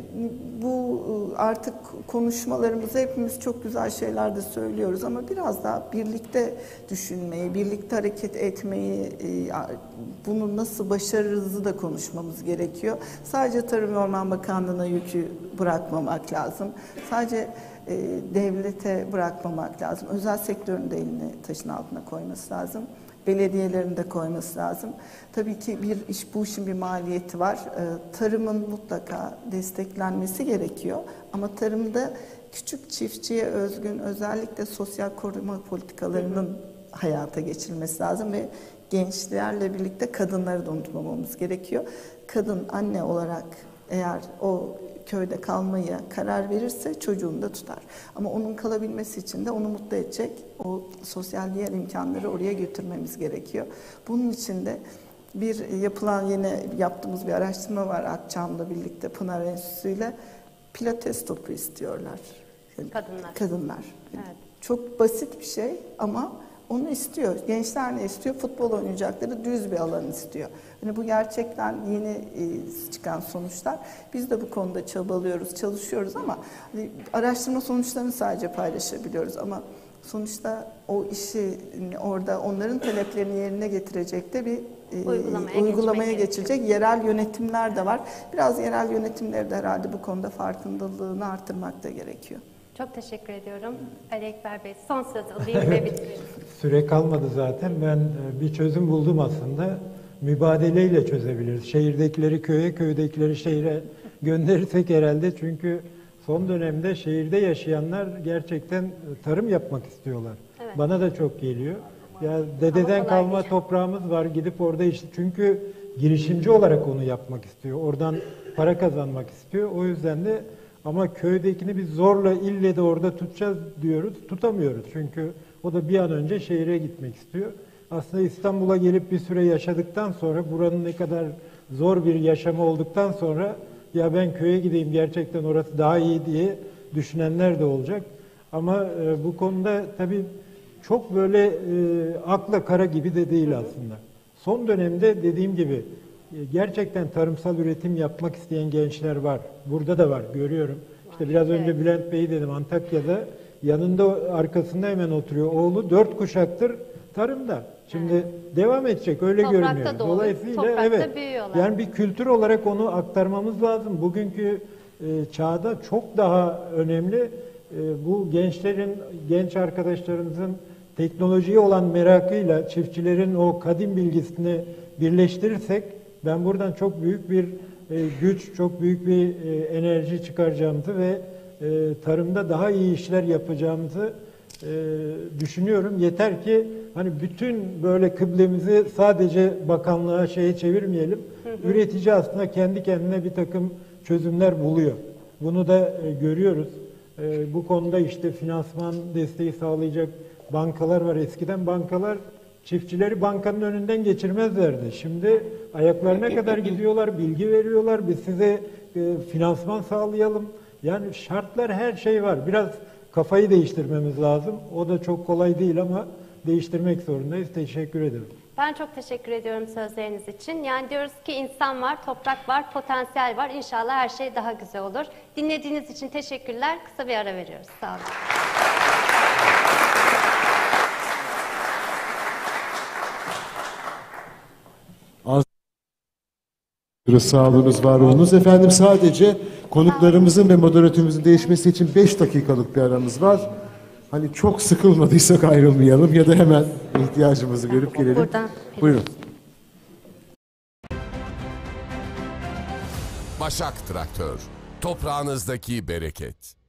[SPEAKER 3] bu artık konuşmalarımızda hepimiz çok güzel şeyler de söylüyoruz ama biraz daha birlikte düşünmeyi, birlikte hareket etmeyi, e, bunu nasıl başarırızı da konuşmamız gerekiyor. Sadece Tarım ve Orman Bakanlığı'na yükü bırakmamak lazım. Sadece e, devlete bırakmamak lazım. Özel sektörün de elini taşın altına koyması lazım. Belediyelerin de koyması lazım. Tabii ki bir iş, bu işin bir maliyeti var. Tarımın mutlaka desteklenmesi gerekiyor. Ama tarımda küçük çiftçiye özgün özellikle sosyal koruma politikalarının hayata geçirilmesi lazım ve gençlerle birlikte kadınları da unutmamamız gerekiyor. Kadın anne olarak eğer o köyde kalmaya karar verirse çocuğunu da tutar. Ama onun kalabilmesi için de onu mutlu edecek o sosyal diğer imkanları oraya götürmemiz gerekiyor. Bunun için de bir yapılan yine yaptığımız bir araştırma var Akçam'la birlikte Pınar Enstitüsü'yle pilates topu istiyorlar.
[SPEAKER 1] Kadınlar.
[SPEAKER 3] Kadınlar.
[SPEAKER 1] Evet.
[SPEAKER 3] Çok basit bir şey ama onu istiyor. Gençler ne istiyor? Futbol oynayacakları düz bir alan istiyor. Yani bu gerçekten yeni e, çıkan sonuçlar. Biz de bu konuda çabalıyoruz, çalışıyoruz ama hani araştırma sonuçlarını sadece paylaşabiliyoruz ama sonuçta o işi orada onların taleplerini yerine getirecek de bir e,
[SPEAKER 1] uygulamaya,
[SPEAKER 3] uygulamaya geçilecek yerel yönetimler de var. Biraz yerel yönetimleri de herhalde bu konuda farkındalığını artırmak da gerekiyor.
[SPEAKER 1] Çok teşekkür ediyorum. Ali Ekber Bey, son söz alayım ve bitirelim.
[SPEAKER 4] Süre kalmadı zaten. Ben e, bir çözüm buldum aslında. Mübadeleyle çözebiliriz. Şehirdekileri köye, köydekileri şehire gönderirsek herhalde. Çünkü son dönemde şehirde yaşayanlar gerçekten tarım yapmak istiyorlar.
[SPEAKER 1] Evet.
[SPEAKER 4] Bana da çok geliyor. Ya dededen
[SPEAKER 1] kolay
[SPEAKER 4] kalma
[SPEAKER 1] değil.
[SPEAKER 4] toprağımız var. Gidip orada işte, çünkü girişimci olarak onu yapmak istiyor. Oradan para kazanmak istiyor. O yüzden de ama köydekini biz zorla ille de orada tutacağız diyoruz. Tutamıyoruz. Çünkü o da bir an önce şehire gitmek istiyor. Aslında İstanbul'a gelip bir süre yaşadıktan sonra, buranın ne kadar zor bir yaşamı olduktan sonra ya ben köye gideyim, gerçekten orası daha iyi diye düşünenler de olacak. Ama e, bu konuda tabii çok böyle e, akla kara gibi de değil aslında. Son dönemde dediğim gibi e, gerçekten tarımsal üretim yapmak isteyen gençler var. Burada da var, görüyorum. İşte biraz önce
[SPEAKER 1] Evet.
[SPEAKER 4] Bülent Bey dedim, Antakya'da yanında, arkasında hemen oturuyor. Oğlu dört kuşaktır tarımda. Şimdi evet. devam edecek, öyle
[SPEAKER 1] Toprakta
[SPEAKER 4] görünüyor.
[SPEAKER 1] doğuyor,
[SPEAKER 4] Dolayısıyla
[SPEAKER 1] toprakta
[SPEAKER 4] evet.
[SPEAKER 1] büyüyorlar.
[SPEAKER 4] Yani bir kültür olarak onu aktarmamız lazım. Bugünkü e, çağda çok daha önemli. E, bu gençlerin, genç arkadaşlarımızın teknolojiye olan merakıyla çiftçilerin o kadim bilgisini birleştirirsek, ben buradan çok büyük bir e, güç, çok büyük bir e, enerji çıkaracağımızı ve e, tarımda daha iyi işler yapacağımızı e, düşünüyorum. Yeter ki hani bütün böyle kıblemizi sadece bakanlığa şeye çevirmeyelim. Hı hı. Üretici aslında kendi kendine bir takım çözümler buluyor. Bunu da e, görüyoruz. E, bu konuda işte finansman desteği sağlayacak bankalar var. Eskiden bankalar çiftçileri bankanın önünden geçirmezlerdi. Şimdi ayaklarına kadar gidiyorlar, bilgi veriyorlar. Biz size e, finansman sağlayalım. Yani şartlar, her şey var. Biraz kafayı değiştirmemiz lazım. O da çok kolay değil ama değiştirmek zorundayız. Teşekkür ederim.
[SPEAKER 1] Ben çok teşekkür ediyorum sözleriniz için. Yani diyoruz ki insan var, toprak var, potansiyel var. İnşallah her şey daha güzel olur. Dinlediğiniz için teşekkürler. Kısa bir ara veriyoruz. Sağ olun.
[SPEAKER 5] Sağ olunuz, var olunuz. Efendim, sadece konuklarımızın ve moderatörümüzün değişmesi için beş dakikalık bir aramız var. Hani çok sıkılmadıysak ayrılmayalım ya da hemen ihtiyacımızı görüp gelelim.
[SPEAKER 1] Buradan.
[SPEAKER 5] Buyurun.
[SPEAKER 6] Başak Traktör, toprağınızdaki bereket.